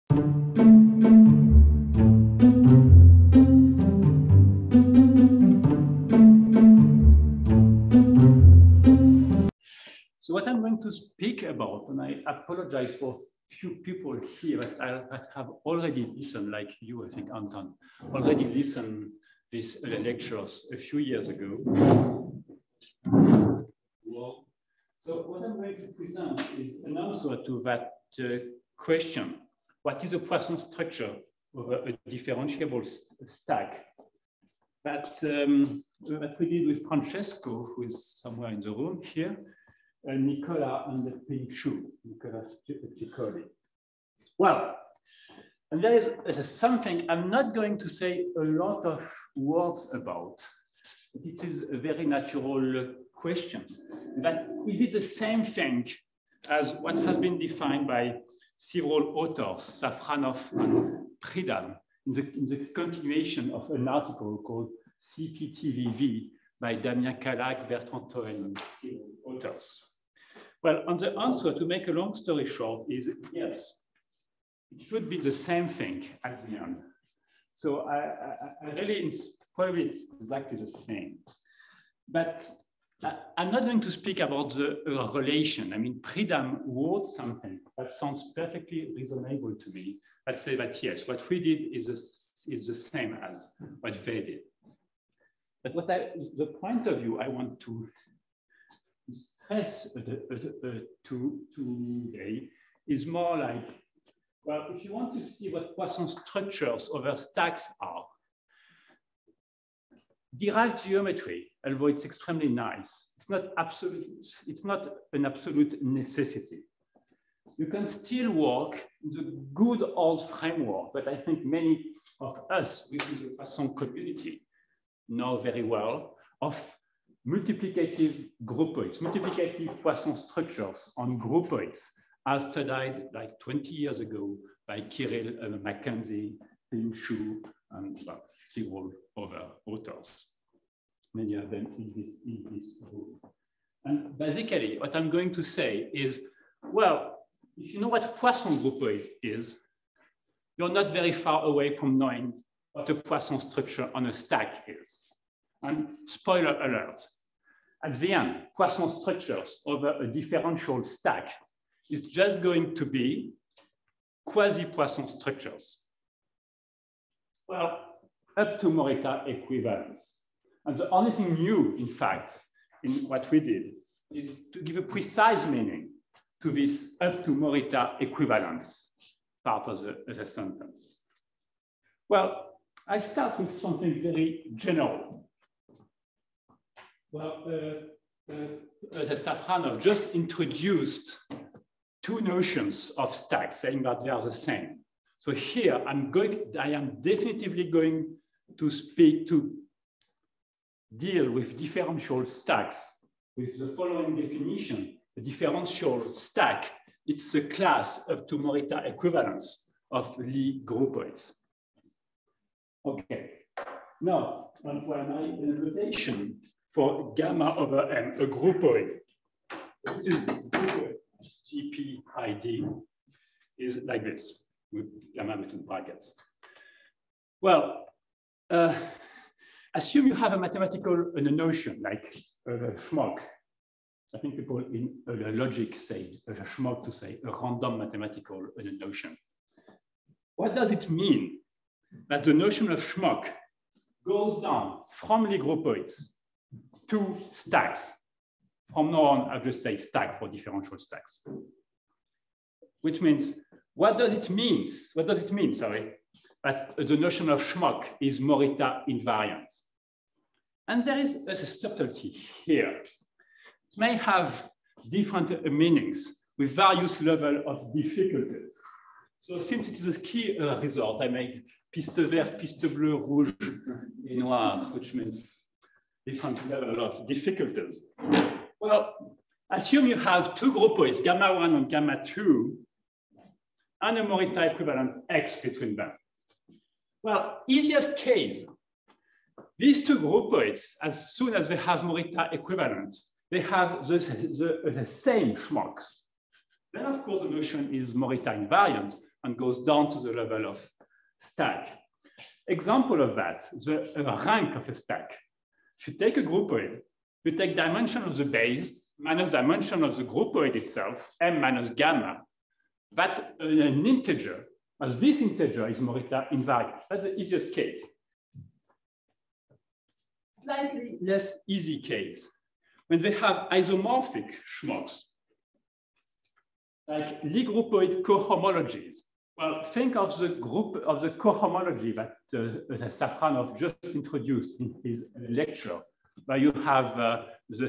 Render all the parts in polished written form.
So what I'm going to speak about, and I apologize for few people here that have already listened, like you, I think, Anton, already listened these lectures a few years ago. So what I'm going to present is an answer to that question. What is a Poisson structure over a differentiable stack? That we did with Francesco, who is somewhere in the room here, Nicola and the pink shoe, Nicola Piccoli. Well, and there is something I'm not going to say a lot of words about. It is a very natural question. That is it the same thing as what has been defined by several authors, Safranov and Pridham, in the continuation of an article called CPTVV by Damien Calac, Bertrand Tohen, and several authors? Well, and the answer, to make a long story short, is yes. It should be the same thing at the end. So I really, probably it's exactly the same. But I'm not going to speak about the relation. I mean, Pridham wrote something that sounds perfectly reasonable to me. I'd say that yes, what we did is the same as what they did. But the point of view I want to stress today is more like, well, if you want to see what Poisson structures over stacks are, derived geometry, although it's extremely nice, it's not absolute, it's not an absolute necessity. You can still work in the good old framework that I think many of us within the Poisson community know very well, of multiplicative groupoids, multiplicative Poisson structures on groupoids, as studied like 20 years ago by Kirill Mackenzie, Ping Xu, and several other authors, many of them in this group. And basically, what I'm going to say is, well, if you know what Poisson groupoid is, you're not very far away from knowing what a Poisson structure on a stack is. And spoiler alert, at the end, Poisson structures over a differential stack is just going to be quasi-Poisson structures. Well, up to Morita equivalence. And the only thing new, in fact, in what we did is to give a precise meaning to this up to Morita equivalence part of the sentence. Well, I start with something very general. Well, Safranov just introduced two notions of stacks, saying that they are the same. So here I am definitively going to deal with differential stacks with the following definition. The differential stack, it's a class up to Morita equivalence of Lie groupoids. Okay, now for my notation for gamma over M, a groupoid. This is GPID is like this, with gamma between brackets. Well, assume you have a mathematical notion like Schmock. I think people in logic say Schmock to say a random mathematical notion. What does it mean that the notion of Schmock goes down from Lie groupoids to stacks? From now on, I'll just say stack for differential stacks. Which means, what does it mean? What does it mean, sorry, that the notion of Schmock is Morita invariant? And there is a subtlety here. It may have different meanings with various levels of difficulties. So since it is a key result, I made piste verte, piste bleue, rouge, et noir, which means different level of difficulties. Well, assume you have two groupoids, gamma 1 and gamma 2, and a Morita equivalent X between them. Well, easiest case, these two groupoids, as soon as they have Morita equivalent, they have the same Schmocks. Then, of course, the notion is Morita invariant, and goes down to the level of stack. Example of that, the rank of a stack. If you take a groupoid, you take dimension of the base minus dimension of the groupoid itself, m minus gamma. That's an integer, as this integer is Morita invariant. That's the easiest case. Slightly less easy case, when they have isomorphic schmucks, like Lie groupoid cohomologies. Well, think of the group of the cohomology that Safranov just introduced in his lecture, where you have the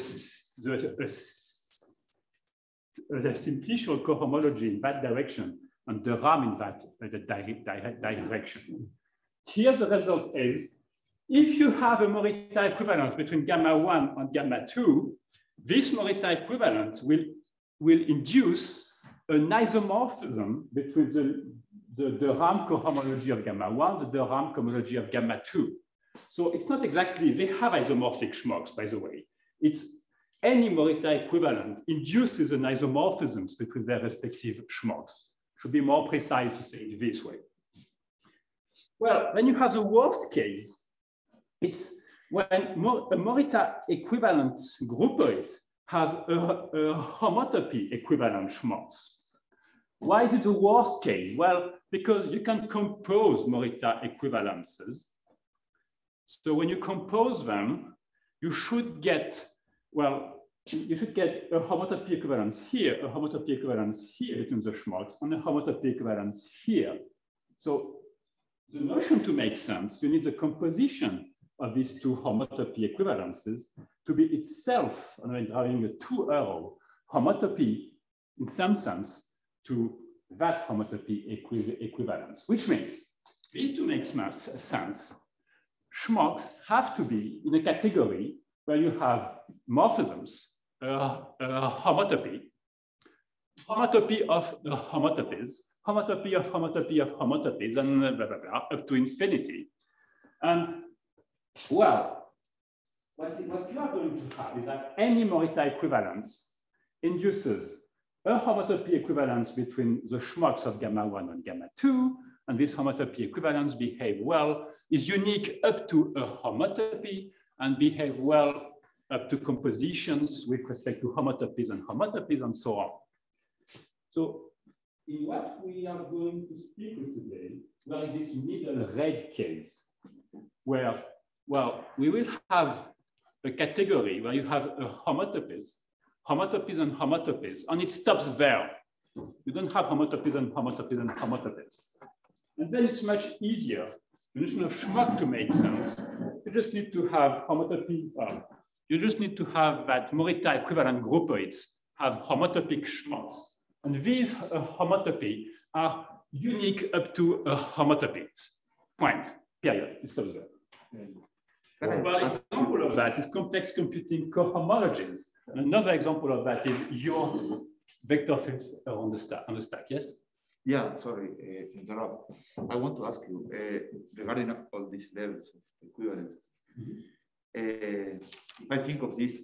simplicial cohomology in that direction and the RAM in that direction. Here the result is, if you have a Morita equivalence between gamma 1 and gamma 2, this Morita equivalence will induce an isomorphism between the RAM cohomology of gamma 1, the RAM cohomology of gamma 2. So it's not exactly, they have isomorphic schmucks, by the way. It's any Morita equivalent induces an isomorphisms between their respective schmucks. Should be more precise to say it this way. Well, then you have the worst case. It's when a Morita equivalent groupoids have a homotopy equivalent schmucks. Why is it the worst case? Well, because you can compose Morita equivalences. So when you compose them, you should get, well, you should get a homotopy equivalence here, a homotopy equivalence here between the schmucks, and a homotopy equivalence here. So the notion to make sense, you need the composition of these two homotopy equivalences to be itself, having a two-arrow homotopy in some sense to that homotopy equivalence, which means these to make sense, schmucks have to be in a category where you have morphisms, homotopy of homotopies, homotopy of homotopies, and blah, blah, blah, up to infinity. And well, what you are going to have is that any Morita equivalence induces a homotopy equivalence between the schmucks of gamma 1 and gamma 2, and this homotopy equivalence behave well, is unique up to a homotopy, and behave well up to compositions with respect to homotopies, and so on. So in what we are going to speak with today, we are in this middle red case, where, well, we will have a category where you have a homotopies, and it stops there. You don't have homotopies and homotopies. And then it's much easier. The notion of schmuck to make sense, you just need to have homotopy, you just need to have that Morita equivalent groupoids have homotopic schmucks. And these homotopy are unique up to a homotopies. Point, period, it stops there. One example of that is complex computing cohomologies. Another example of that is your vector fields on the stack, yes? Yeah, sorry to interrupt. I want to ask you regarding all these levels of equivalences. If I think of this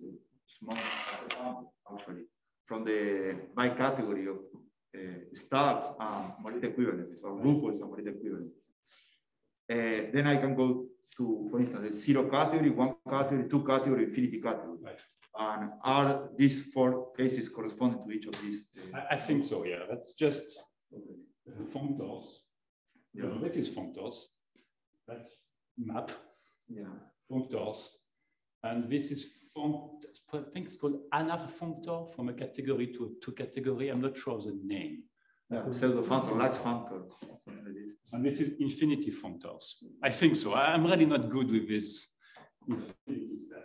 actually from the by category of stacks and Morita equivalences or groupoids and Morita equivalences, then I can go to, for instance, the 0 category, 1 category, 2 category, infinity category. Right. And are these 4 cases corresponding to each of these? I think so, yeah. That's just functors. Yeah. This is functors. That's map. Yeah. Functors. And this is I think it's called another functor from a category to category. I'm not sure of the name. Yeah, pseudo functor, Lax functor. And this is infinity functors. I think so. I'm really not good with this infinity stuff.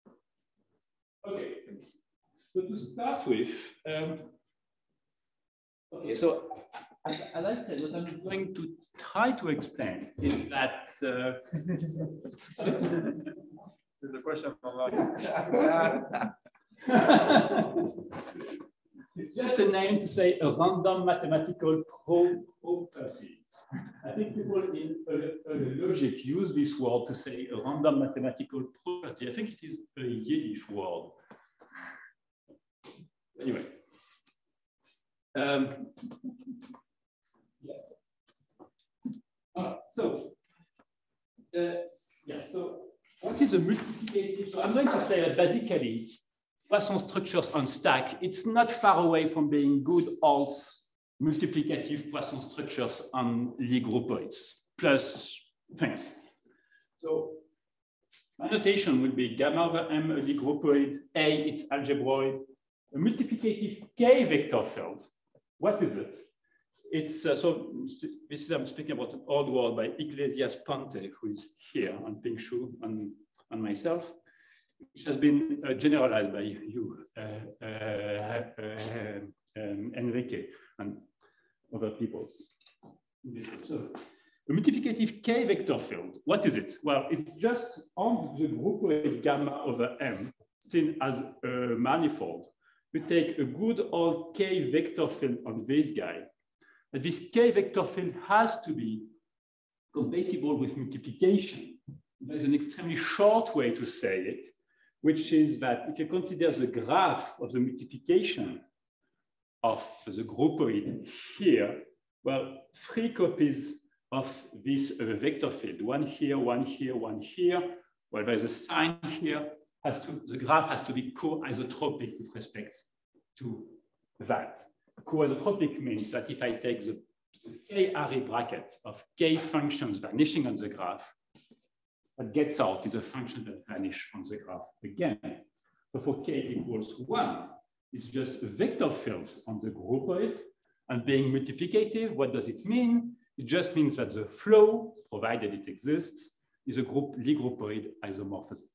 Okay. So to start with, okay, so as I said, what I'm going to try to explain is that the question online. It's just a name to say a random mathematical property. I think people in logic use this word to say a random mathematical property. I think it is a Yiddish word. Anyway. So, so what is a multiplicative? So I'm going to say that basically, Poisson structures on stack, it's not far away from being good old multiplicative Poisson structures on Lie groupoids plus things. So my notation will be gamma over M, a Lie groupoid, A, it's algebroid, a multiplicative K vector field. What is it? It's so this is, I'm speaking about an old word by Iglesias Ponte, who is here on Pink Shoe, on myself, which has been generalized by you, Enrique, and other peoples. So, a multiplicative K vector field, what is it? Well, it's just on the groupoid gamma over M, seen as a manifold. We take a good old K vector field on this guy. And this K vector field has to be compatible with multiplication. There's an extremely short way to say it, which is that if you consider the graph of the multiplication of the groupoid here, well, 3 copies of this vector field, one here, one here, one here. Well, there's a sign here. The graph has to be co-isotropic with respect to that. Co-isotropic means that if I take the K-array bracket of K functions vanishing on the graph, what gets out is a function that vanishes on the graph again. So for K equals 1, it's just vector fields on the groupoid. And being multiplicative, what does it mean? It just means that the flow, provided it exists, is a Lie groupoid isomorphism.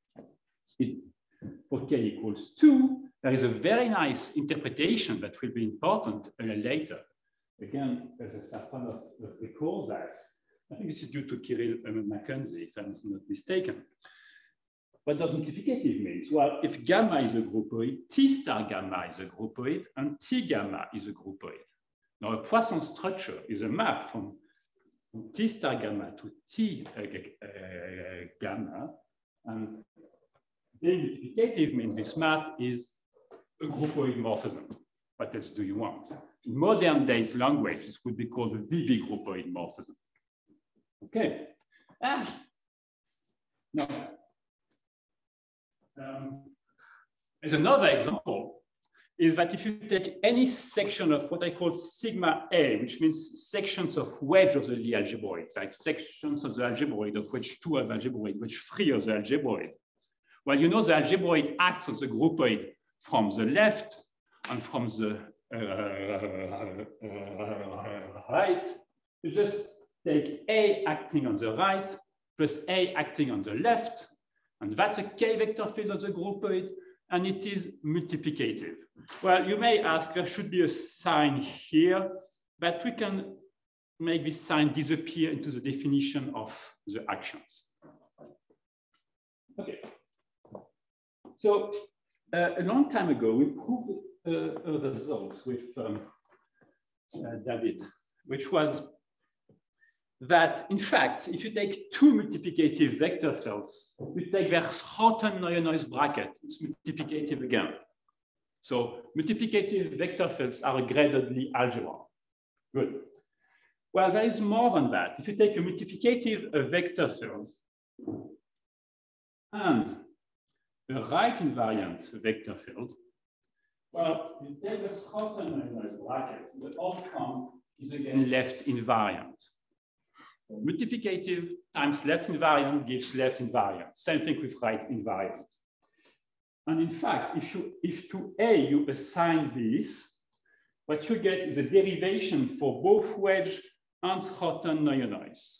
For K equals 2, there is a very nice interpretation that will be important later. Again, as Safronov recalls that, I think this is due to Kirill Mackenzie, if I'm not mistaken. What does multiplicative mean? Well, if gamma is a groupoid, T star gamma is a groupoid, and T gamma is a groupoid. Now, a Poisson structure is a map from T star gamma to T gamma, and being multiplicative means this map is a groupoid morphism. What else do you want? In modern days language, this would be called a VB groupoid morphism. Okay. Now, as another example, is that if you take any section of what I call sigma A, which means sections of wedge of the Lie algebroid, like sections of the algebroid of which 2 are algebroid, which 3 are the algebroid. Well, you know the algebroid acts on the groupoid from the left and from the right. You just take A acting on the right plus A acting on the left, and that's a K vector field of the groupoid, and it is multiplicative. Well, you may ask, there should be a sign here, but we can make this sign disappear into the definition of the actions. Okay. So a long time ago, we proved a result with David, which was that, in fact, if you take 2 multiplicative vector fields, you take their Schouten-Neuer-Noise bracket, it's multiplicative again. So multiplicative vector fields are a graded Lie algebra. Good. Well, there is more than that. If you take a multiplicative vector field and a right invariant vector field, well, you take the Schouten-Neuer-Noise bracket, the outcome is again left invariant. Multiplicative times left invariant gives left invariant. Same thing with right invariant. And in fact, if to A you assign this, what you get is a derivation for both wedge and Schouten-Neuer-Noise.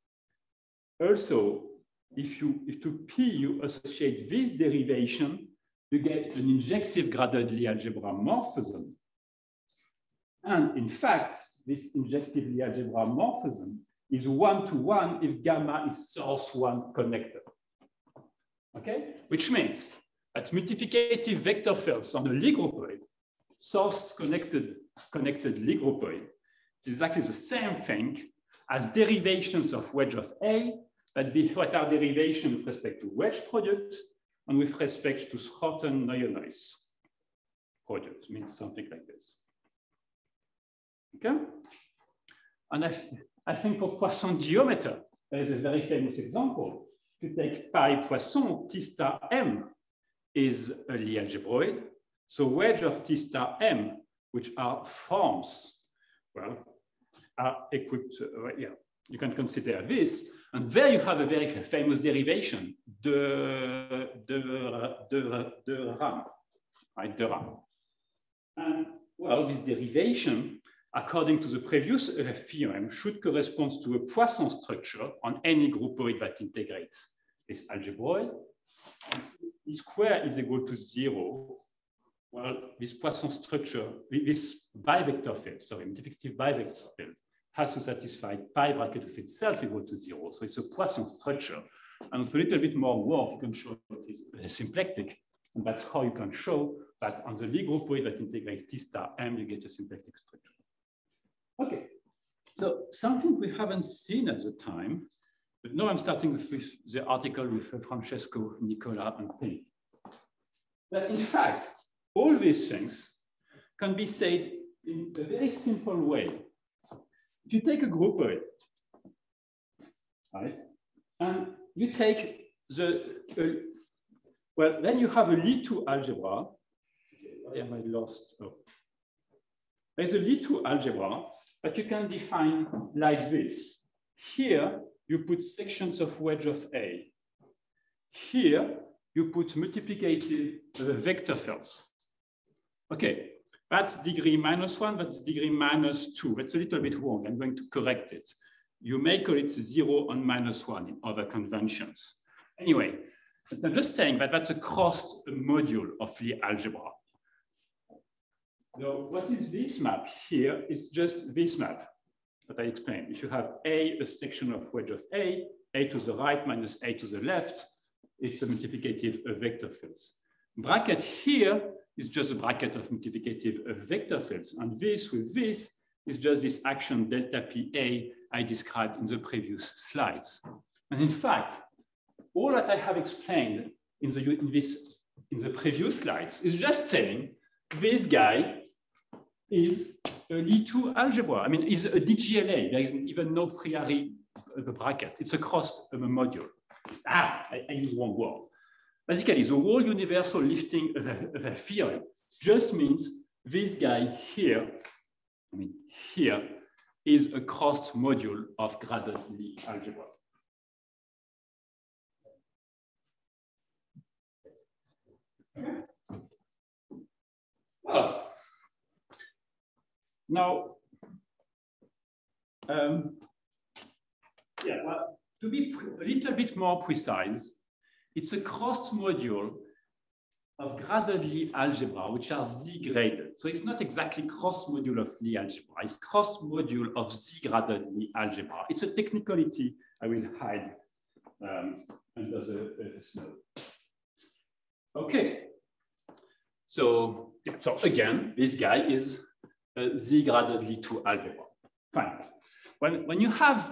Also, if to P you associate this derivation, you get an injective graded Lie algebra morphism. And in fact, this injective Lie algebra morphism is 1-to-1 if gamma is source 1 connected. Okay? Which means that multiplicative vector fields on a Lie groupoid, source connected Lie groupoid, is exactly the same thing as derivations of wedge of A, what are derivations with respect to wedge product and with respect to Schouten-Neuer-Noise product, means something like this. Okay? And I think for Poisson geometer, there is a very famous example. If you take pi Poisson, T star M is a Lie algebroid. So wedge of T star M, which are forms, well, are equipped, yeah, you can consider this. And there you have a very famous derivation, de Ram, right, de Ram. And well, this derivation, according to the previous theorem, should correspond to a Poisson structure on any groupoid that integrates this algebroid. E square is equal to 0. Well, this Poisson structure, this bivector field, sorry, multiplicative bivector field, has to satisfy pi bracket of itself equal to 0. So it's a Poisson structure. And with a little bit more work, you can show that it's symplectic. And that's how you can show that on the Lie groupoid that integrates T star M, you get a symplectic structure. Okay, so something we haven't seen at the time, but now I'm starting with the article with Francesco, Nicola, and Penny. But in fact, all these things can be said in a very simple way. If you take a groupoid, right, and you take the, well, then you have a Lie2 algebra. Why am I lost? Oh. There's a Lie2 algebra that you can define like this. Here, you put sections of wedge of A. Here, you put multiplicative vector fields. Okay, that's degree -1, that's degree -2. That's a little bit wrong. I'm going to correct it. You may call it 0 and -1 in other conventions. Anyway, but I'm just saying that that's a crossed module of Lie algebra. So what is this map here? It's just this map that I explained. If you have a section of wedge of A to the right minus A to the left, it's a multiplicative vector fields. Bracket here is just a bracket of multiplicative vector fields. And this with this is just this action delta PA I described in the previous slides. And in fact, all that I have explained in the previous slides is just saying this guy is a Lie2 algebra. I mean, is a DGLA. There is even no Friari bracket. It's a crossed module. I use one word. Basically, the whole universal lifting theorem just means this guy here, I mean, here is a crossed module of graded Lie algebra. Well, now, yeah, well, to be a little bit more precise, it's a crossed module of graded Lie algebra, which are Z-graded. So it's not exactly crossed module of Lie algebra, it's crossed module of Z-graded Lie algebra. It's a technicality I will hide under the snow. Okay. So again, this guy is a Z-graded Lie2 algebra. Fine. When you have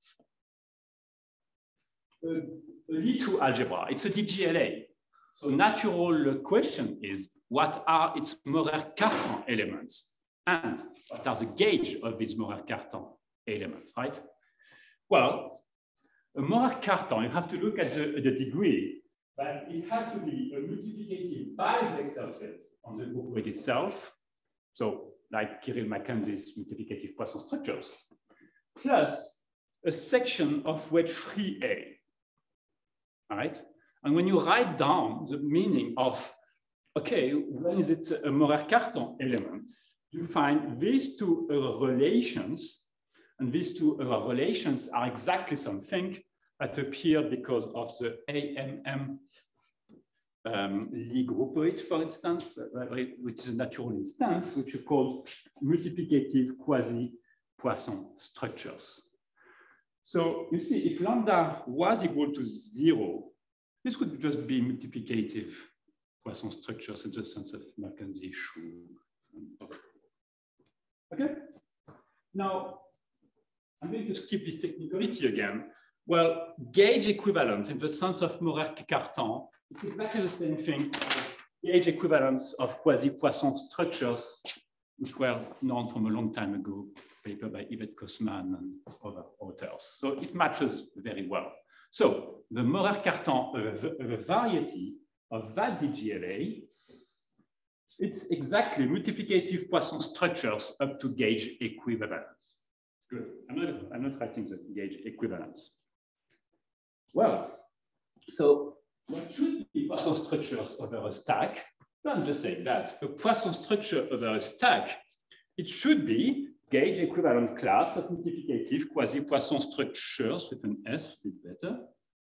a Lie2 algebra, it's a DGLA. So natural question is, what are its Maurer-Cartan elements? And what are the gauge of these Maurer-Cartan elements, right? Well, a Maurer-Cartan, you have to look at the degree, but it has to be a multiplicative bivector field on the groupoid itself. So like Kirill Mackenzie's multiplicative Poisson structures, plus a section of wedge free A, all right? And when you write down the meaning of, okay, when is it a Maurer-Cartan element, you find these two relations, and these two relations are exactly something that appear because of the AMM Lie groupoid, for instance, which is a natural instance, which you call multiplicative quasi-Poisson structures. So you see, if lambda was equal to 0, this would just be multiplicative Poisson structures in the sense of Mackenzie, Schuh. Okay? Now, I'm going to skip this technicality again. Well, gauge equivalence in the sense of Maurer-Cartan, it's exactly the same thing as gauge equivalence of quasi-Poisson structures which were known from a long time ago, paper by Yvette Kosman and other authors. So it matches very well. So the Maurer-Cartan variety of that DGLA, it's exactly multiplicative Poisson structures up to gauge equivalence. Good. I'm not writing the gauge equivalence. Well, so what should be Poisson structures over a stack? I'm just saying that a Poisson structure over a stack, it should be gauge equivalent class of multiplicative quasi-Poisson structures with an S, a bit better,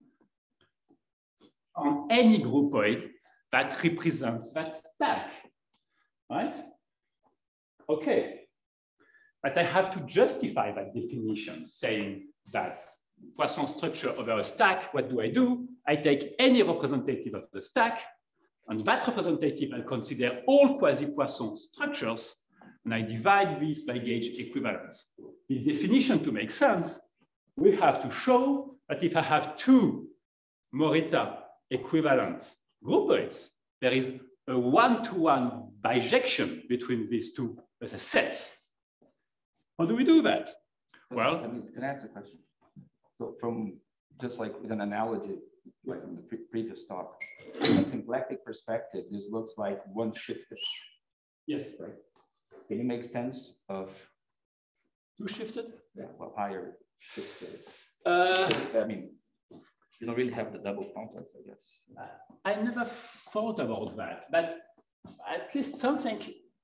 on any groupoid that represents that stack, right? Okay, but I have to justify that definition, saying that Poisson structure over a stack, what do? I take any representative of the stack, and that representative I consider all quasi-Poisson structures, and I divide these by gauge equivalence. This definition, to make sense, we have to show that if I have two Morita equivalent groupoids, there is a one-to-one bijection between these two sets. How do we do that? Well, can I ask a question? So from just like with an analogy, like in the previous talk, from a symplectic perspective, this looks like one shifted. Yes, right. Can you make sense of two shifted? Yeah, well, higher shifted. I mean, you don't really have the double complex, I guess. I never thought about that, but at least something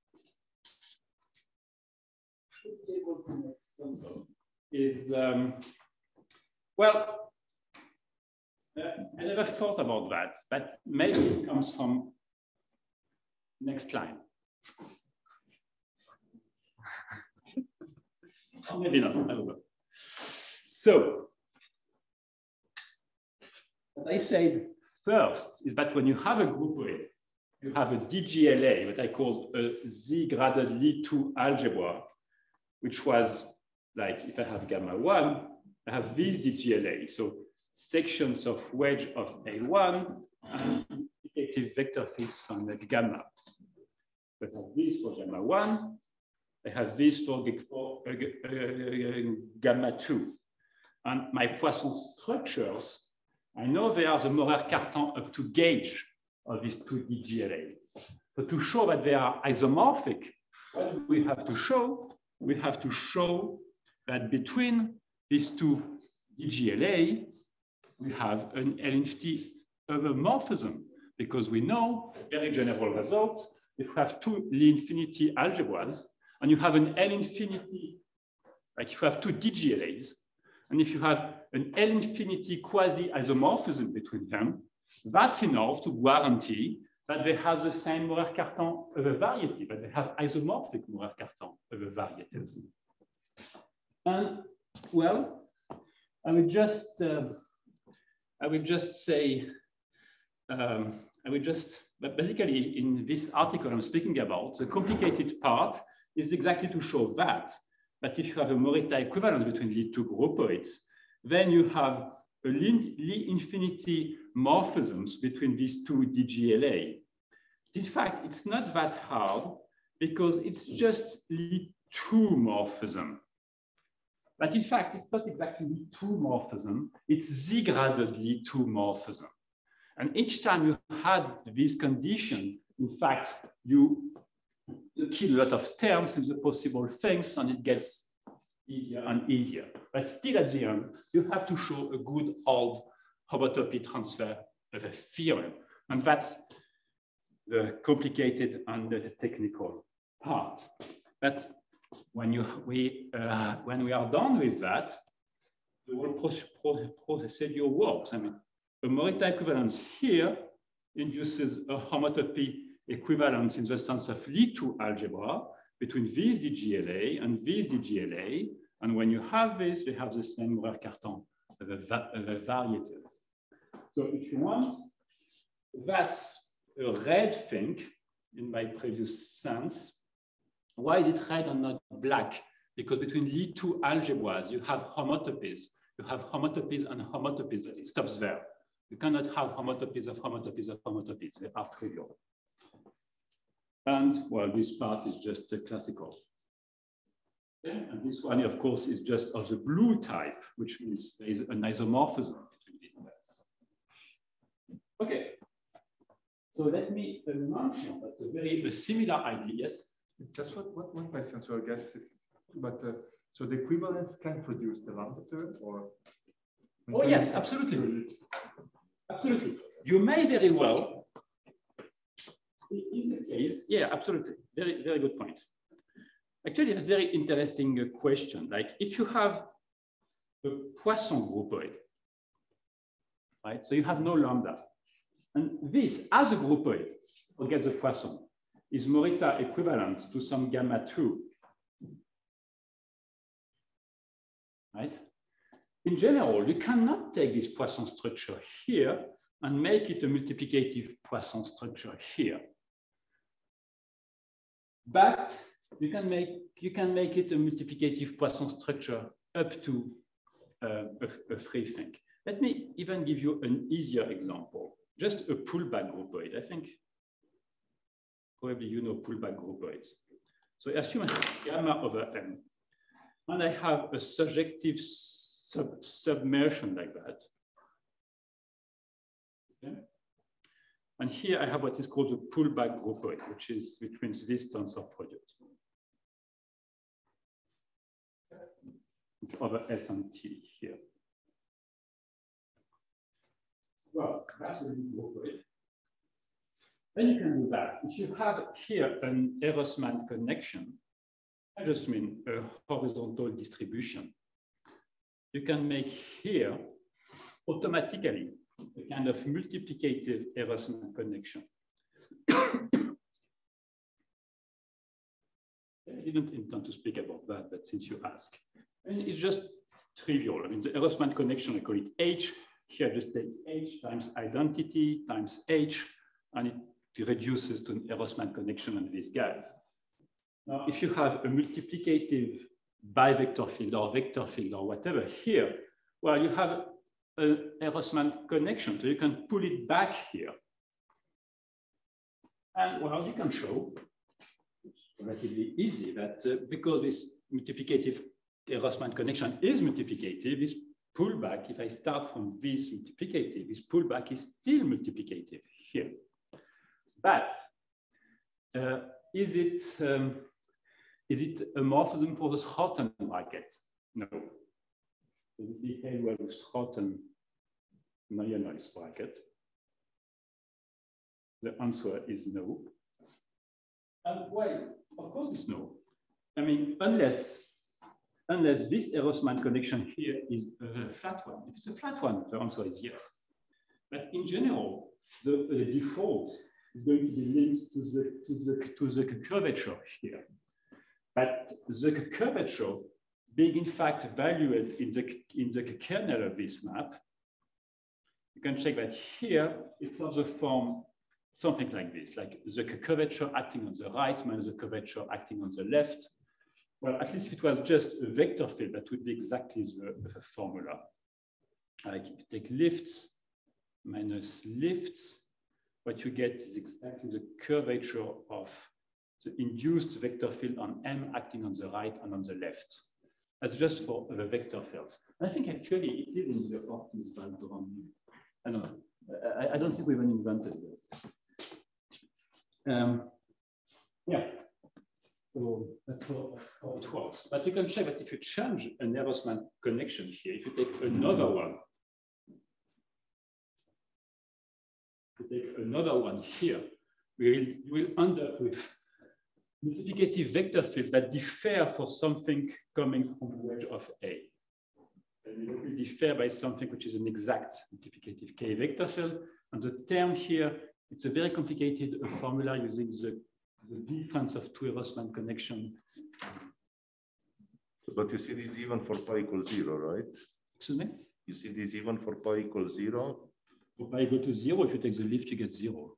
should be able to make sense of is, well, I never thought about that, but maybe it comes from next line. Or maybe not, I don't know. So, what I said first is that when you have a groupoid, you have a DGLA, what I call a Z-graded Lie2 algebra, which was like, if I have gamma 1, I have these DGLA. So sections of wedge of A1 and multiplicative vector fields on the gamma. I have this for gamma 1. I have this for gamma 2. And my Poisson structures, I know they are the Maurer-Cartan up to gauge of these two DGLAs. So to show that they are isomorphic, what do we have to show? We have to show that between these two DGLA, we have an L-infinity homomorphism, because we know, very general result, if we have two Lie-infinity algebras, and you have an L-infinity, like if you have two DGLAs, and if you have an L-infinity quasi-isomorphism between them, that's enough to guarantee that they have the same Maurer-Cartan variety, that they have isomorphic Maurer-Cartan varieties. And well, I will just say, but basically in this article I'm speaking about, the complicated part is exactly to show that if you have a Morita equivalence between the two groupoids, then you have a Lie-infinity morphisms between these two DGLA. In fact, it's not that hard because it's just Lie2 morphism. But in fact, it's not exactly Lie2 morphism, it's Z-graded Lie2 morphism. And each time you had this condition, in fact, you kill a lot of terms in the possible things and it gets easier and easier. But still at the end, you have to show a good old homotopy transfer of a theorem. And that's the complicated and the technical part. But when we are done with that, the whole procedure works. I mean, a Morita equivalence here induces a homotopy equivalence in the sense of Lie2 algebra between these DGLA and these DGLA. And when you have this, you have the same Maurer-Cartan varieties. So if you want, that's a red thing in my previous sense. Why is it red and not black? Because between Lie2 algebras, you have homotopies. You have homotopies and homotopies, but it stops there. You cannot have homotopies of homotopies of homotopies. They are trivial. And well, this part is just classical. Okay? And this one, of course, is just of the blue type, which means there is an isomorphism between these pairs. Okay. So let me mention that a very similar idea. Yes? Just one question. So I guess it's, but so the equivalence can produce the lambda term, or? Oh yes, absolutely. Absolutely. You may very well, in the case, yeah, absolutely. Very, very good point. Actually, it's a very interesting question. Like if you have a Poisson groupoid, right? So you have no lambda. And this, as a groupoid, forget the Poisson, is Morita equivalent to some gamma 2. Right? In general, you cannot take this Poisson structure here and make it a multiplicative Poisson structure here. But you can make it a multiplicative Poisson structure up to a free thing. Let me even give you an easier example. Just a pullback groupoid. I think probably you know pullback groupoids. So assume I have gamma over m, and I have a surjective submersion like that. Okay. And here I have what is called a pullback groupoid, which means this tensor product. It's over S and T here. Well, that's a groupoid. Then you can do that. If you have here an Ehresmann connection, I just mean a horizontal distribution, you can make here automatically a kind of multiplicative Ehresmann connection. I didn't intend to speak about that, but since you ask, and it's just trivial. I mean, the Ehresmann connection, I call it H. Here, just take H times identity times H, and it reduces to an Ehresmann connection on this guy. Now, if you have a multiplicative bivector field or vector field or whatever here, well, you have an Ehresmann connection, so you can pull it back here. And well, you can show, it's relatively easy, that because this multiplicative Ehresmann connection is multiplicative, this pullback, if I start from this multiplicative, this pullback is still multiplicative here. But is it a morphism for the Schotten bracket? No. Does it behave well with Schotten Majornois bracket? The answer is no. And why? Of course it's no. I mean, unless this Ehresmann connection here is a flat one. If it's a flat one, the answer is yes. But in general, the default is going to be linked to the curvature here. But the curvature being in fact valued in the kernel of this map, you can check that here it's of the form something like this, like the curvature acting on the right minus the curvature acting on the left. Well, at least if it was just a vector field, that would be exactly the formula. Like if you take lifts minus lifts, what you get is exactly the curvature of the induced vector field on M acting on the right and on the left. That's just for the vector fields. I think actually it is in the Ortiz-Valdron. I don't know. I don't think we even invented it. Yeah. So that's how it works. But you can check that if you change an Ehresmann connection here, if you take another one, here, you will end up with multiplicative vector fields that differ for something coming from the wedge of A. And it will differ by something which is an exact multiplicative K vector field. And the term here, it's a very complicated formula using the difference of two Ehresmann connection. But you see this even for pi equals 0, right? Excuse me? You see this even for pi equals 0? For pi equal to 0, if you take the lift, you get 0.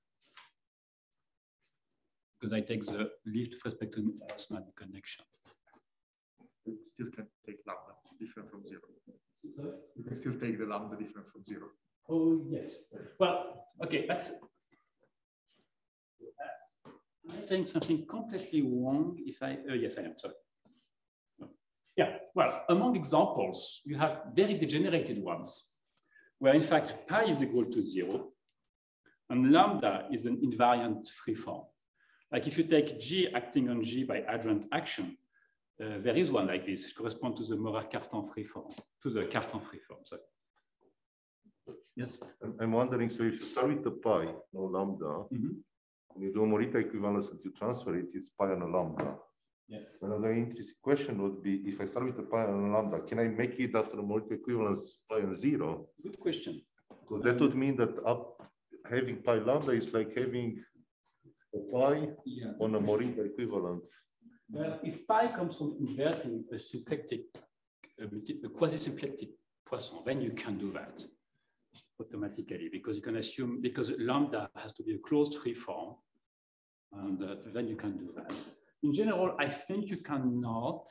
Because I take the lift with respect to an Ehresmann connection. You still can take lambda different from 0. You can still take the lambda different from 0. Oh, yes. Well, okay, that's. I saying something completely wrong if I, yes, I am, sorry. Yeah, well, among examples, you have very degenerated ones, where in fact pi is equal to 0, and lambda is an invariant freeform. Like if you take G acting on G by adjoint action, there is one like this, which corresponds to the Morar-Cartan freeform, to the Cartan freeform. Sorry. Yes? I'm wondering, so if you start with the pi, no lambda, when you do a Morita equivalence and you transfer it, it's pi and a lambda. Yes. Another interesting question would be, if I start with the pi and a lambda, can I make it after a Morita equivalence pi and 0? Good question. So that would mean that having pi lambda is like having a pi on a Morita equivalent. Well, if pi comes from inverting a symplectic, a quasi-symplectic Poisson, then you can do that automatically, because you can assume, because lambda has to be a closed free form, and then you can do that. In general, I think you cannot.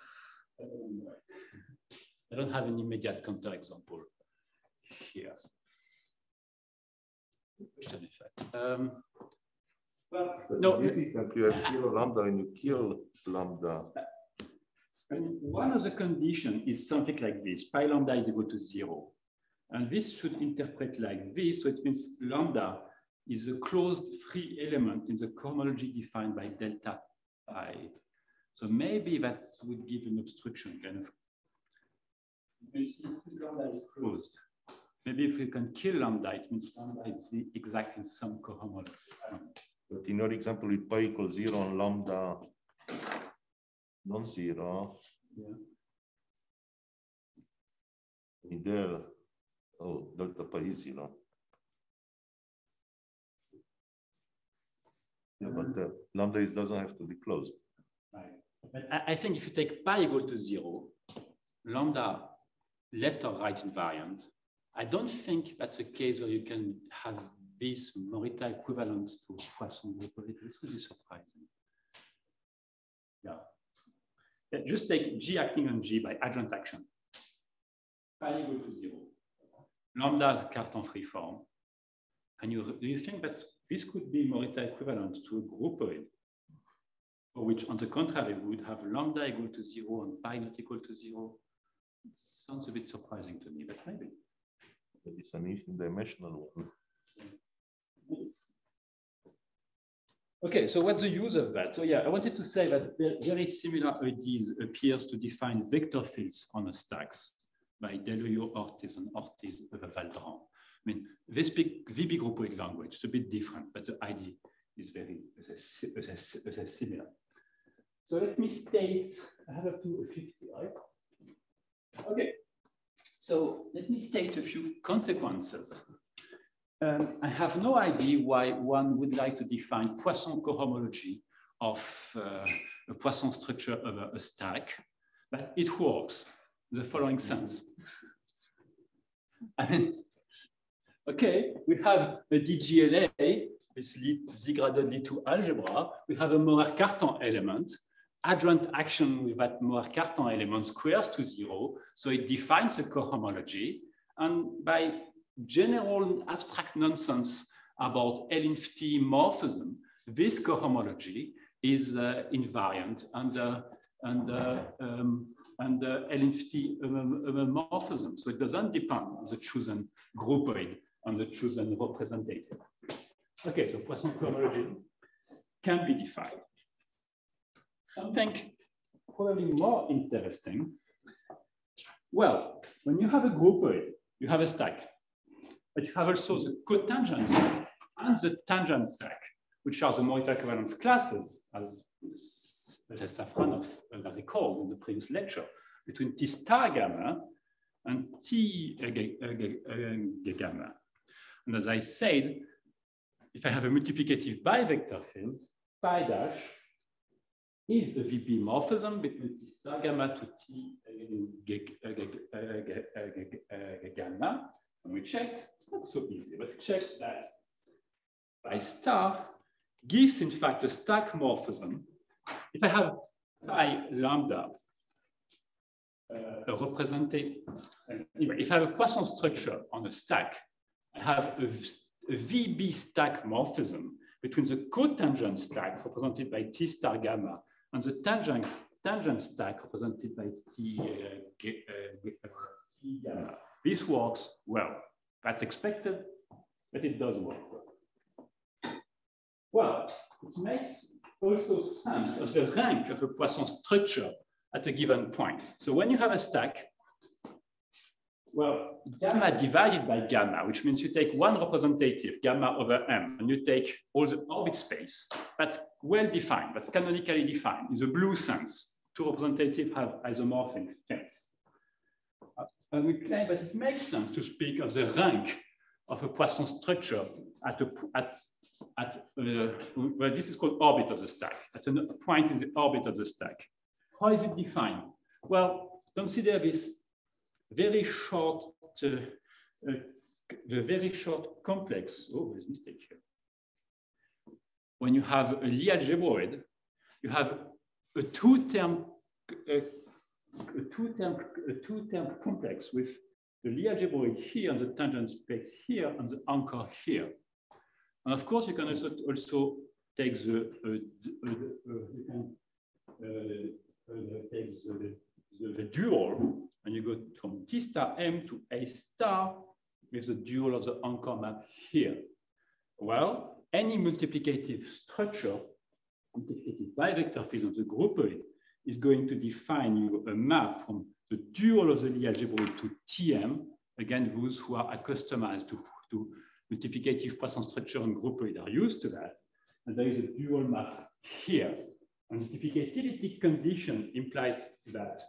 I don't have an immediate counterexample here. Well, no. If you have 0 lambda and you kill lambda. And one of the conditions is something like this: pi lambda is equal to 0. And this should interpret like this. So it means lambda is a closed free element in the cohomology defined by delta pi. So maybe that would give an obstruction kind of. You see, lambda is closed. Maybe if we can kill lambda, it means lambda is exact in some cohomology. But in your example, with pi equals 0 and lambda non-zero, there, delta pi is 0. Yeah, but lambda doesn't have to be closed. Right. But I think if you take pi equal to 0, lambda left or right invariant, I don't think that's a case where you can have this Morita equivalent to Poisson group. This would be surprising. Yeah. Just take G acting on G by adjoint action. Pi equal to 0. Lambda is a Cartan free form. Do you think that this could be Morita equivalent to a groupoid, for which, on the contrary, we would have lambda equal to 0 and pi not equal to 0? Sounds a bit surprising to me, but maybe. It's an infinite-dimensional one. Okay, so what's the use of that? So yeah, I wanted to say that very similar ideas appears to define vector fields on the stacks by Deleuil, Ortiz, and Ortiz over Valdran. I mean, they speak VB groupoid language. It's a bit different, but the idea is very similar. So let me state, I have up to 50, right? Okay, so let me state a few consequences. I have no idea why one would like to define Poisson cohomology of a Poisson structure over a stack, but it works in the following sense. I mean, okay, we have a DGLA, this Z-graded Lie2 algebra. We have a Morar-Cartan element. Adjoint action with that Morar-Cartan element squares to 0. So it defines a cohomology. And by general abstract nonsense about L-infinity morphism, this cohomology is invariant under L-infinity morphism. So it doesn't depend on the chosen groupoid, on the chosen representative. Okay, so Poisson cohomology can be defined. Something probably more interesting. Well, when you have a groupoid, you have a stack, but you have also the cotangent stack and the tangent stack, which are the Morita equivalence classes, as Safranov recalled in the previous lecture, between T star gamma and T gamma. And as I said, if I have a multiplicative bivector field, pi dash is the VP morphism between T star gamma to T gamma. And we checked, it's not so easy, but we checked that pi star gives, in fact, a stack morphism. If I have pi lambda, anyway, if I have a Poisson structure on a stack, I have a VB stack morphism, between the cotangent stack represented by T star gamma and the tangent stack represented by T gamma. This works well. That's expected, but it does work well. Well, it makes also sense of the rank of a Poisson structure at a given point. So when you have a stack, well, gamma divided by gamma, which means you take one representative, gamma over M, and you take all the orbit space. That's well defined, that's canonically defined. In the blue sense, two representatives have isomorphic things. And we claim that it makes sense to speak of the rank of a Poisson structure well, this is called orbit of the stack, at a point in the orbit of the stack. How is it defined? Well, consider this very short, the very short complex. Oh, there's a mistake here. When you have a Lie algebroid, you have a two-term complex with the Lie algebroid here and the tangent space here and the anchor here. And of course, you can also take the dual, and you go from T star M to A star with the dual of the anchor map here. Well, any multiplicative structure, multiplicative bivector field of the groupoid is going to define you a map from the dual of the Lie algebroid to Tm. Again, those who are accustomed to multiplicative Poisson structure and groupoid are used to that. And there is a dual map here. And multiplicativity condition implies that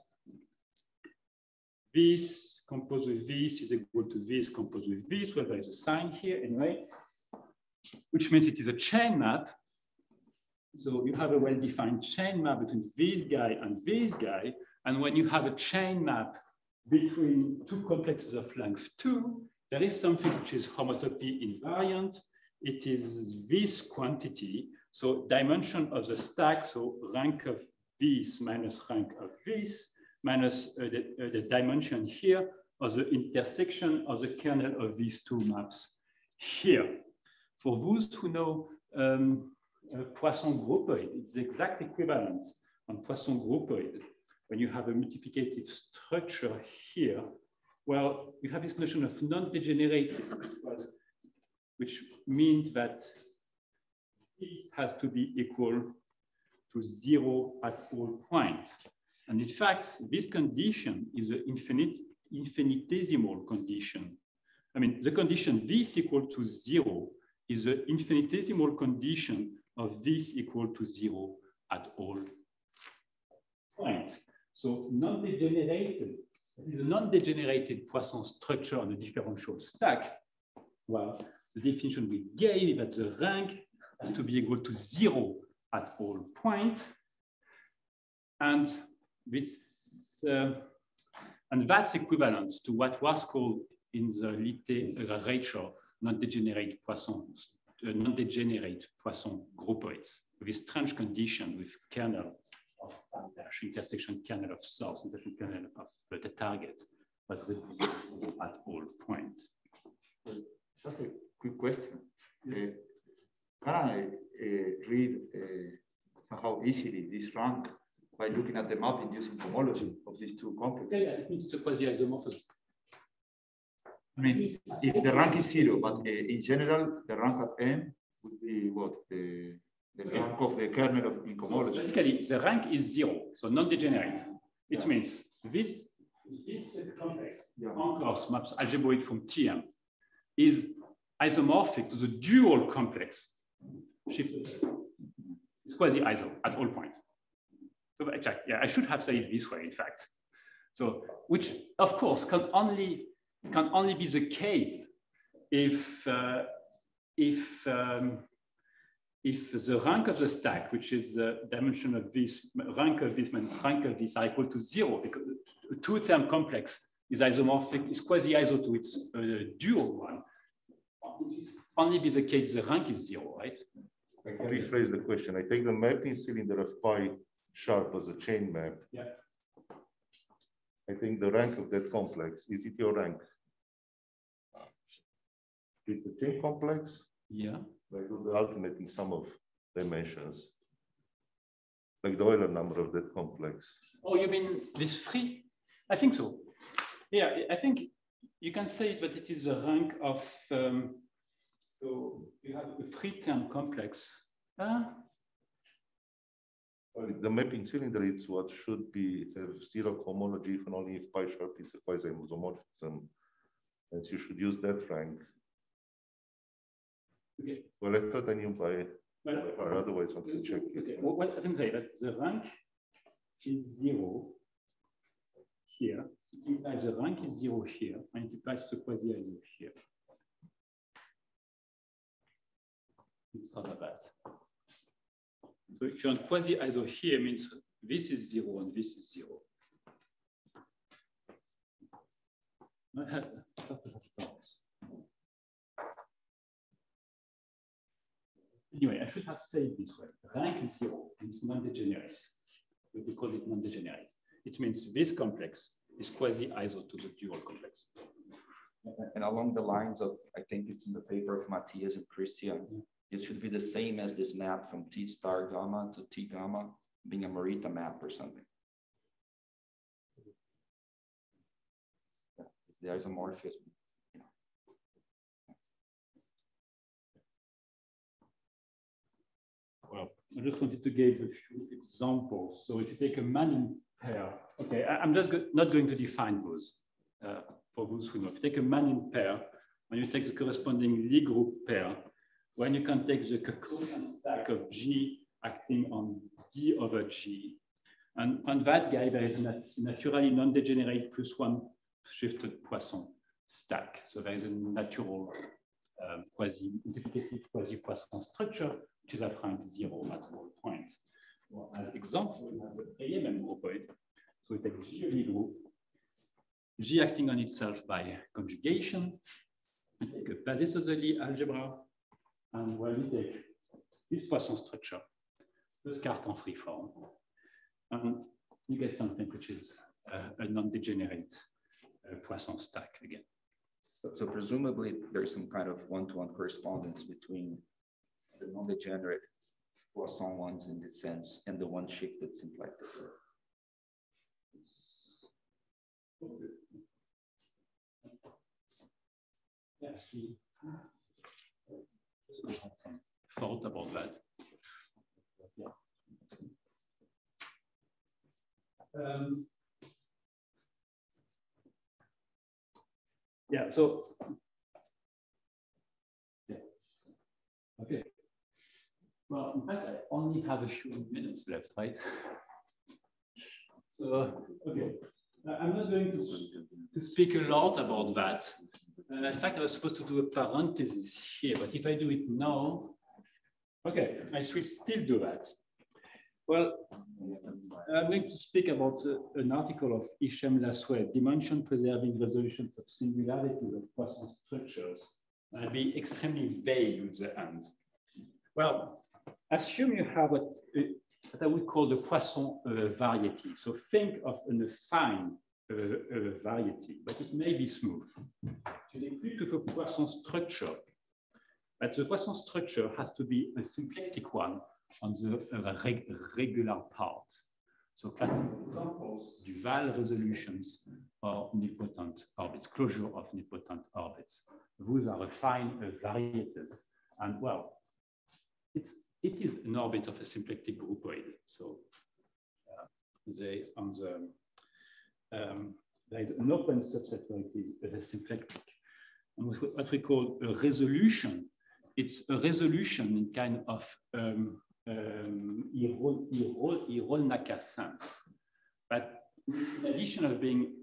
this composed with this is equal to this composed with this. Well, there is a sign here anyway, which means it is a chain map. So you have a well-defined chain map between this guy and this guy. And when you have a chain map between two complexes of length 2, there is something which is homotopy invariant. It is this quantity. So dimension of the stack, so rank of this minus rank of this, minus the dimension here of the intersection of the kernel of these two maps here. For those who know Poisson groupoid, it's the exact equivalent on Poisson groupoid. When you have a multiplicative structure here, well, you have this notion of non-degenerated, which means that this has to be equal to 0 at all points. And in fact, this condition is an infinitesimal condition. I mean, the condition this equal to 0 is the infinitesimal condition of this equal to 0 at all points. So non-degenerated, this is a non-degenerated Poisson structure on a differential stack. Well, the definition we gave is that the rank has to be equal to 0 at all points. And this, and that's equivalent to what was called in the Litté ratio non-degenerate Poisson groupoids, with this strange condition with kernel of dash, intersection kernel of source, intersection kernel of the target, was at all points. Just a quick question. Yes. Can I read somehow easily this rank by looking at the mapping using homology of these two complexes? Yeah, it means it's a quasi-isomorphism. I mean, if the rank is 0, but in general, the rank at M would be what? The rank of the kernel of in homology. So basically, the rank is 0, so non-degenerate. It means this complex, anchors maps algebraic from Tm, is isomorphic to the dual complex shifted. It's quasi-iso at all points. So, yeah, I should have said it this way, in fact. So, which of course can only be the case if the rank of the stack, which is the dimension of this, rank of this minus rank of this, are equal to 0, because a two-term complex is isomorphic, is quasi-iso to its dual one. This only be the case the rank is 0, right? I can rephrase the question. I take the mapping cylinder of pi sharp as a chain map. Yeah. I think the rank of that complex. Is it your rank? It's a chain complex? Yeah. like the alternating sum of dimensions, like the Euler number of that complex. Oh, you mean this free? I think so. Yeah, I think you can say that it is the rank of, so you have a free term complex. Well, the mapping cylinder is what should be have zero homology if and only if pi sharp is a quasi-isomorphism. And you should use that rank. Okay. Well, I thought I knew by Well, otherwise I can check. Okay, what I can say that the rank is 0 here. It implies the rank is 0 here, and it implies the quasi-iso here. It's rather bad. So if you're on quasi-iso here, means this is 0 and this is 0. I have doubts. Anyway, I should have said it this way. Rank is 0, and it's non-degenerate. We call it non-degenerate. It means this complex is quasi-iso to the dual complex. And along the lines of, I think it's in the paper of Matthias and Christian, it should be the same as this map from T star gamma to T gamma being a Morita map or something. There's a morphism. Well, I just wanted to give a few examples. So if you take a Manning pair, okay, I'm just not going to define those for those who know. If you take a Manning pair, when you take the corresponding Lie group pair, when you can take the Cocoon stack of G acting on D over G, and on that guy, there is a naturally non-degenerate +1 shifted Poisson stack. So there is a natural quasi-multiplicative quasi-Poisson structure, which is at rank 0 at all points. Well, as example, we have the AMM groupoid. So we take G Lie group, G acting on itself by conjugation. We take a Basé-Lie algebra, and when we take this Poisson structure, Descartes en free form, and you get something which is a non-degenerate Poisson stack again. So presumably there's some kind of one-to-one correspondence between the non-degenerate Poisson ones in this sense and the one shifted symplectic. Yeah, actually, I had some thought about that. Yeah. Yeah, so, yeah. Okay. Well, in fact, I only have a few minutes left, right? So, okay. I'm not going to speak a lot about that. In fact, I was supposed to do a parenthesis here, but if I do it now, okay, I will still do that. Well, I'm going to speak about an article of Hichem Lassouet, Dimension-Preserving Resolutions of Singularities of Poisson Structures. I'll be extremely vague with the end. Well, assume you have what I would call the Poisson variety. So think of an affine variety, but it may be smooth. So they fit with a Poisson structure, but the Poisson structure has to be a symplectic one on the regular part. So classical examples, Duval resolutions or nilpotent orbits, closure of nilpotent orbits. Those are affine varieties. And well, it is an orbit of a symplectic groupoid. So there is an open subset where it is a symplectic. And what we call a resolution, it's a resolution in kind of Hironaka sense. But in addition of being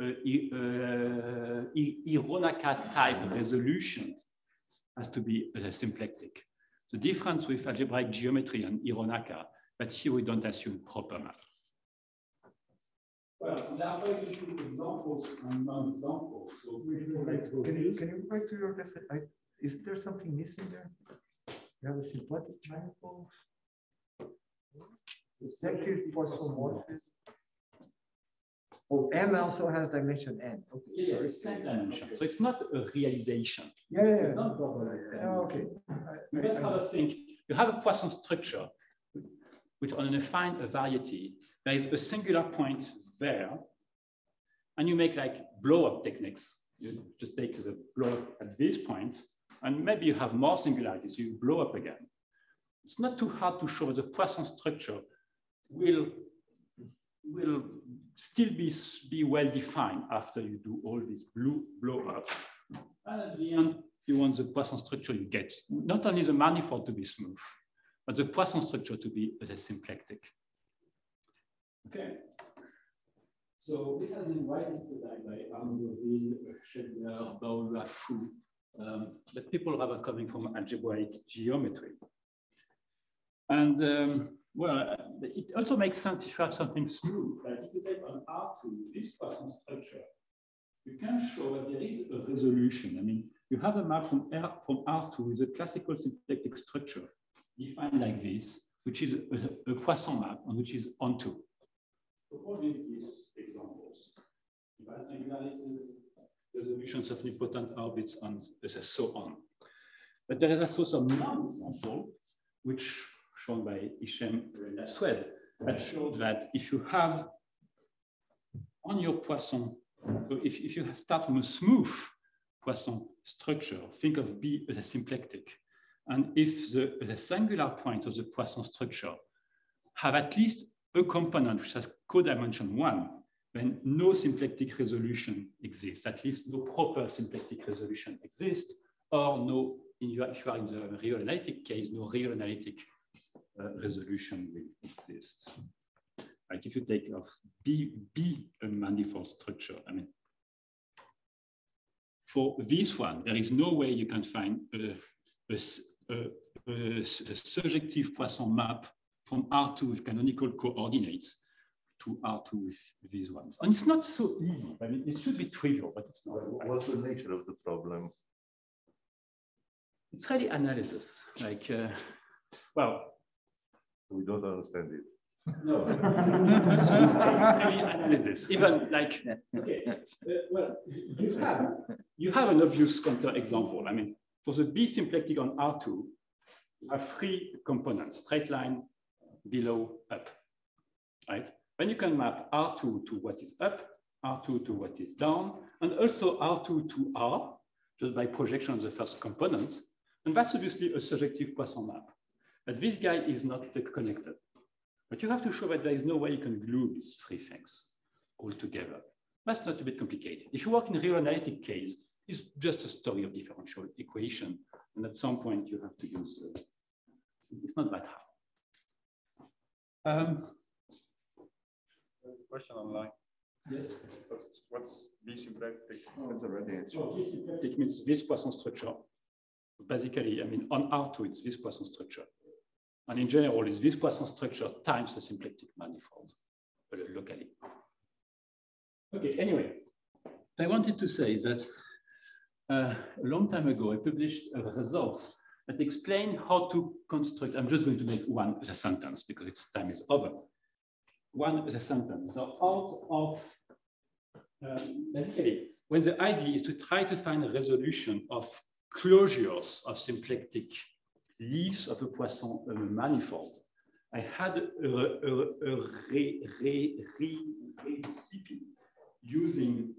Hironaka type resolution, has to be a symplectic. The difference with algebraic geometry and Hironaka, but here we don't assume proper maps. Well, there are very few examples and non-examples. So can you go back to your definition? Is there something missing there? You have a symplectic manifold. Effective Poisson morphism. Oh, M also has dimension N. Okay. Yeah, sorry. the same dimension. So it's not a realization. Yeah, yeah, It's yeah. not double. Oh, okay. You must have a think. You have a Poisson structure, which on a affine variety, there is a singular point there, and you make like blow-up techniques. You just take the blow up at this point, and maybe you have more singularities, you blow up again. It's not too hard to show that the Poisson structure will still be well defined after you do all this blow up. And at the end, you want the Poisson structure you get, not only the manifold to be smooth, but the Poisson structure to be symplectic. Okay. So this has been widely studied by Arnaudville, Schedler, Baoula, Fu, but people rather coming from algebraic geometry. And well, it also makes sense if you have something smooth. Like if you take on R2, this Poisson structure, you can show that there is a resolution. I mean, you have a map from R2 with a classical symplectic structure defined like this, which is a Poisson map and which is onto. So all these examples, device singularities, resolutions of nilpotent orbits, and so on. But there is also some non-example, which shown by Hichem Laswed, that shows that if you have on your Poisson, so if you start from a smooth Poisson structure, think of B as a symplectic. And if the singular points of the Poisson structure have at least a component which has codimension 1, then no symplectic resolution exists, at least no proper symplectic resolution exists, or no, if you are in the real analytic case, no real analytic resolution will exist. Like if you take of B a manifold structure, I mean, for this one, there is no way you can find a surjective Poisson map from R2 with canonical coordinates to R2 with these ones. And it's not so easy. I mean, it should be trivial, but it's not. What's the nature of the problem? It's really analysis. Like, well, we don't understand it. No, it's really analysis. Even like, okay, well, you have an obvious counterexample. I mean, for the B symplectic on R2, you have 3 components: straight line, below, up, right? Then you can map R2 to what is up, R2 to what is down, and also R2 to R, just by projection of the first component. And that's obviously a surjective Poisson map. But this guy is not connected. But you have to show that there is no way you can glue these 3 things all together. That's not a bit complicated. If you work in real analytic case, it's just a story of differential equation. And at some point you have to use, it's not that hard. Question online. Yes. What's B symplectic? That's already answered. So B symplectic means this Poisson structure. Basically, I mean, on R2, it's this Poisson structure. And in general, it's this Poisson structure times the symplectic manifold locally. Okay, anyway, I wanted to say that a long time ago, I published results that explain how to construct. I'm just going to make one as a sentence because its time is over. One as a sentence. So out of, basically, when the idea is to try to find a resolution of closures of symplectic leaves of a Poisson manifold, I had a recipe using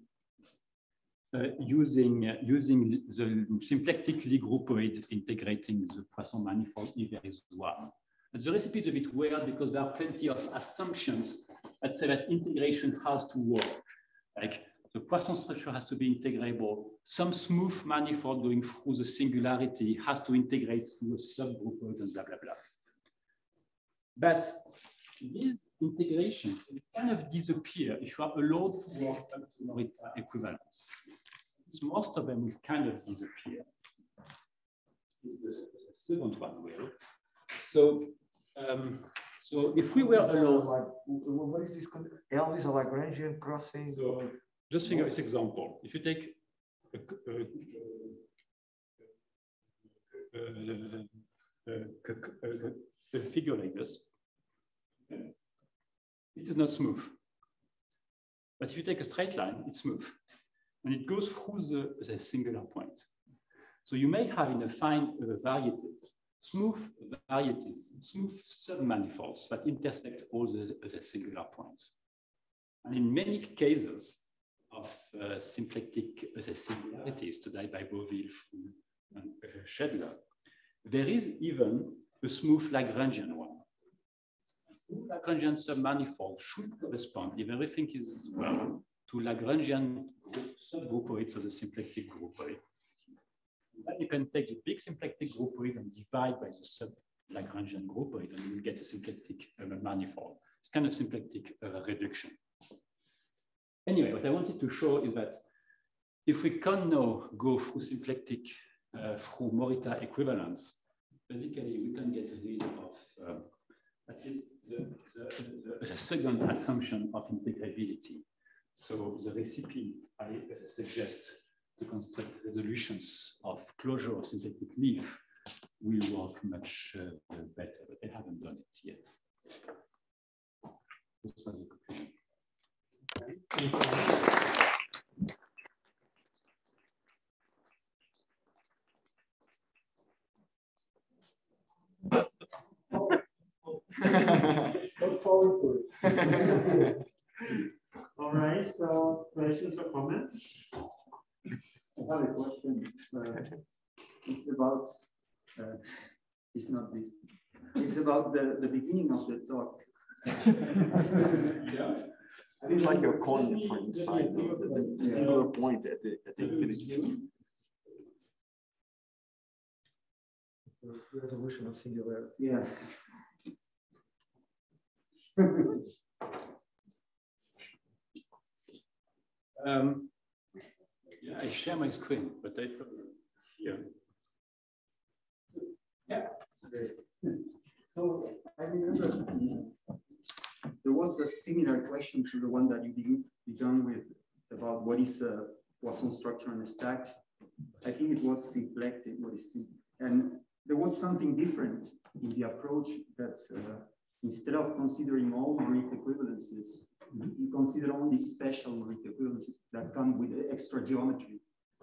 the symplectic Lie groupoid integrating the Poisson manifold if there is one. And the recipe is a bit weird because there are plenty of assumptions that say that integration has to work. Like the Poisson structure has to be integrable. Some smooth manifold going through the singularity has to integrate through a subgroupoid and blah, blah, blah. But these integrations kind of disappear if you are allowed to work up to Morita equivalence. Most of them will kind of disappear. The second one will. So, so if we were allowed, what is this? L is a Lagrangian crossing. So just think of this example. If you take a figure like this, this is not smooth. But if you take a straight line, it's smooth. And it goes through the singular point. So you may have in a fine varieties, smooth submanifolds that intersect all the singular points. And in many cases of symplectic singularities studied by Beauville, Foule, and Schedler, there is even a smooth Lagrangian one. A smooth Lagrangian submanifold should correspond, if everything is well, to Lagrangian subgroupoids of the symplectic groupoid. Then you can take the big symplectic groupoid and divide by the sub-Lagrangian groupoid, and you get a symplectic manifold. It's kind of symplectic reduction. Anyway, what I wanted to show is that if we can now go through symplectic, through Morita equivalence, basically we can get rid of at least the second assumption of integrability. So the recipe I suggest to construct resolutions of closure of symplectic leaf will work much better, but they haven't done it yet. This was the conclusion. Look forward to it. All right, so questions or comments? I have a question. It's about, it's not this. It's about the beginning of the talk. Yeah. Seems like you're calling it from inside the singular point at the infinity. Resolution of singularity. Yeah. Yeah, I share my screen, but I here. Yeah. So I remember there was a similar question to the one that you began with about what is a Poisson structure on a stack. I think it was symplectic, and there was something different in the approach that instead of considering all Morita equivalences, you consider only special Morita equivalences that come with extra geometry.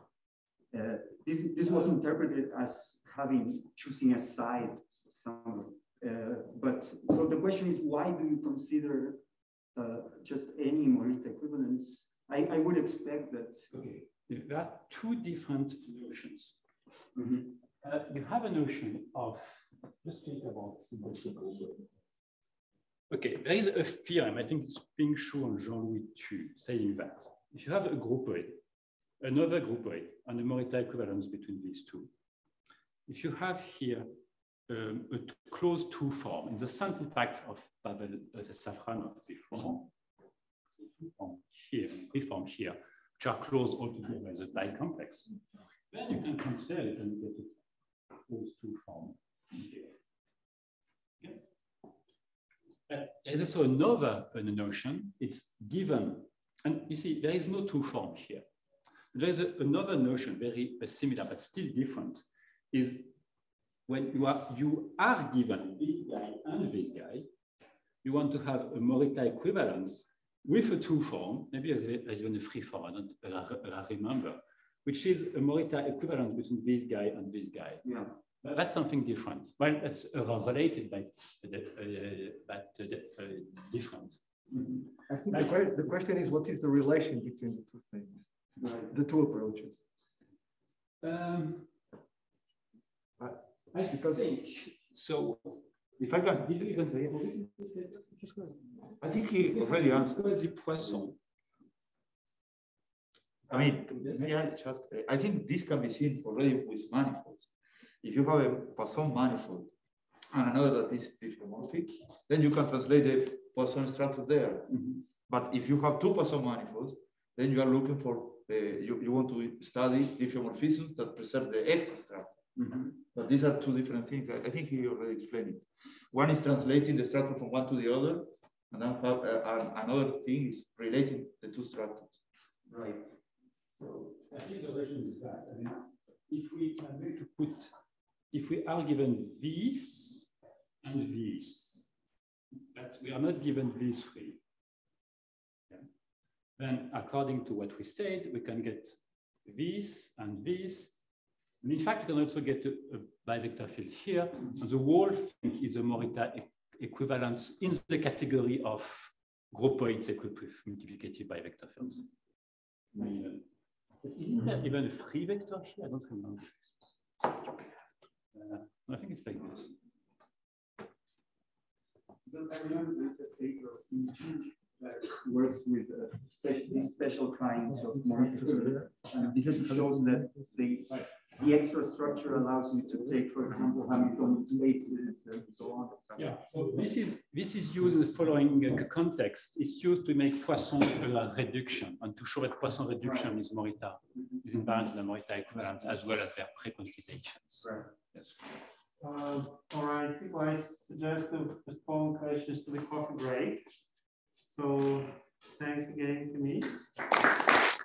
This was interpreted as choosing a side somewhere. But so the question is, why do you consider just any Morita equivalence? I would expect that. Okay, there are two different notions. You have a notion of, just think about symplectic groupoid. Okay, there is a theorem, I think it's Ping Shu and Jean-Louis Tu, saying that if you have a groupoid, another groupoid, and a Morita equivalence between these two, if you have here a closed two form, in the sense, in fact, of Pavel Safranov before, two form here, three form here, which are closed altogether by the bicomplex, then you can transfer it and get a closed two form here. Okay? But there's also another notion, it's given, and you see, there is no two form here. There is another notion, very similar, but still different, is when you are given this guy and this guy, you want to have a Morita equivalence with a two form, maybe there's even a free form, I don't remember, which is a Morita equivalence between this guy and this guy. Yeah. But that's something different. Well, that's related, but different. I think the question is, what is the relation between the two things, the two approaches? I think so. If I can, Did you even say I think he already answered. the Poisson? I mean, I think this can be seen already with manifolds. If you have a Poisson manifold and another that is diffeomorphic, then you can translate the Poisson structure there. But if you have two Poisson manifolds, then you are looking for, you want to study diffeomorphisms that preserve the extra structure. But these are two different things. I think he already explained it. One is translating the structure from one to the other, and then another thing is relating the two structures. Right. So I think the relation is that. I mean, if we are going to put, if we are given this and this, but we are not given these three. Yeah. then according to what we said, we can get this and this. And in fact, we can also get a bivector field here. And the whole thing is a Morita equivalence in the category of group points equipped with multiplicative bivector fields. Isn't there even a free vector here? I don't remember. I think it's like this. I remember there's a paper that works with these special kinds of Morita. And this shows that the extra structure allows you to take, for example, Hamiltonian spaces and so on. Yeah, so this is used in the following context. It's used to make Poisson reduction and to show that Poisson reduction is Morita, is invariant in the Morita equivalence as well as their pre-quantizations. Right. Yes. All right, I think I suggest to postpone questions to the coffee break. So thanks again to me.